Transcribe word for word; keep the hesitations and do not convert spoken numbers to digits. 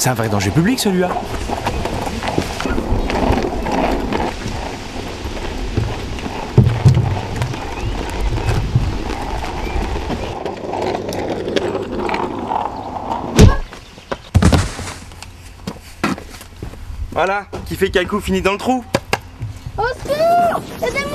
C'est un vrai danger public celui-là. Voilà, qui fait qu'un coup finit dans le trou. Au secours! Aidez-moi!